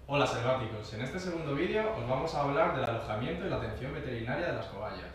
Hola selváticos, en este segundo vídeo os vamos a hablar del alojamiento y la atención veterinaria de las cobayas.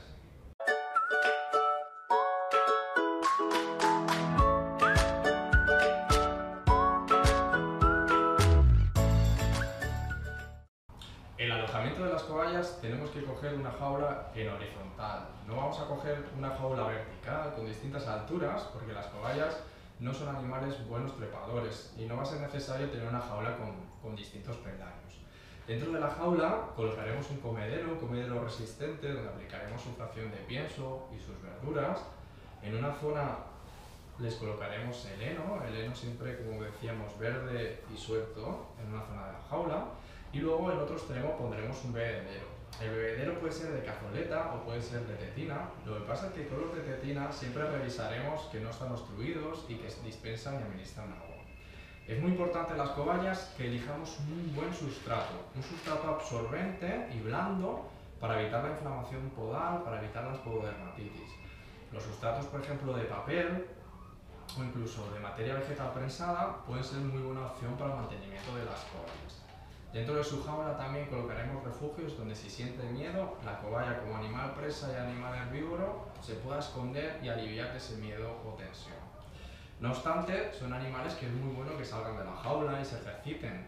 El alojamiento de las cobayas tenemos que coger una jaula en horizontal, no vamos a coger una jaula vertical con distintas alturas porque las cobayas no son animales buenos trepadores y no va a ser necesario tener una jaula con distintos peldaños. Dentro de la jaula colocaremos un comedero resistente donde aplicaremos su fracción de pienso y sus verduras. En una zona les colocaremos el heno siempre, como decíamos, verde y suelto en una zona de la jaula, y luego en otro extremo pondremos un bebedero. El bebedero puede ser de cazoleta o puede ser de tetina. Lo que pasa es que todos los de tetina siempre revisaremos que no están obstruidos y que dispensan y administran agua. Es muy importante en las cobayas que elijamos un buen sustrato, un sustrato absorbente y blando para evitar la inflamación podal, para evitar las pododermatitis. Los sustratos, por ejemplo, de papel o incluso de materia vegetal prensada pueden ser muy buena opción para el mantenimiento de las cobayas. Dentro de su jaula también colocaremos refugios donde, si siente miedo, la cobaya, como animal presa y animal herbívoro, se pueda esconder y aliviar de ese miedo o tensión. No obstante, son animales que es muy bueno que salgan de la jaula y se ejerciten.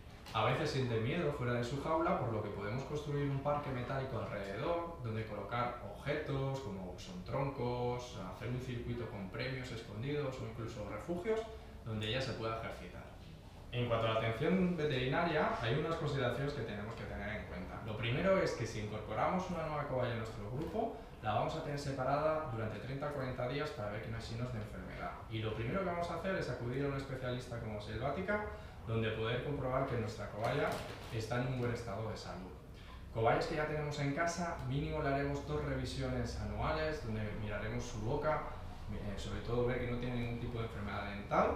A veces sienten miedo fuera de su jaula, por lo que podemos construir un parque metálico alrededor, donde colocar objetos como son troncos, hacer un circuito con premios escondidos o incluso refugios donde ella se pueda ejercitar. En cuanto a la atención veterinaria, hay unas consideraciones que tenemos que tener en cuenta. Lo primero es que si incorporamos una nueva cobaya en nuestro grupo, la vamos a tener separada durante 30-40 días para ver que no hay signos de enfermedad. Y lo primero que vamos a hacer es acudir a un especialista como Selvática, donde poder comprobar que nuestra cobaya está en un buen estado de salud. Cobayas que ya tenemos en casa, mínimo le haremos 2 revisiones anuales, donde miraremos su boca, sobre todo ver que no tiene ningún tipo de enfermedad dental.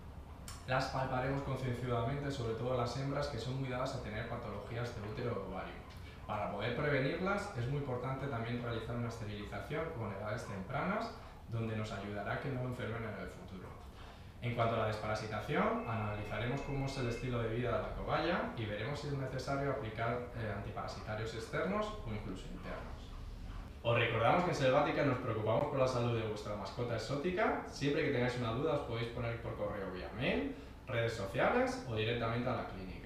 Las palparemos concienzudamente, sobre todo las hembras, que son muy dadas a tener patologías de útero o ovario. Para poder prevenirlas es muy importante también realizar una esterilización con edades tempranas, donde nos ayudará a que no enfermen en el futuro. En cuanto a la desparasitación, analizaremos cómo es el estilo de vida de la cobaya y veremos si es necesario aplicar antiparasitarios externos o incluso internos. Os recordamos que en Selvática nos preocupamos por la salud de vuestra mascota exótica. Siempre que tengáis una duda os podéis poner por correo vía mail, redes sociales o directamente a la clínica.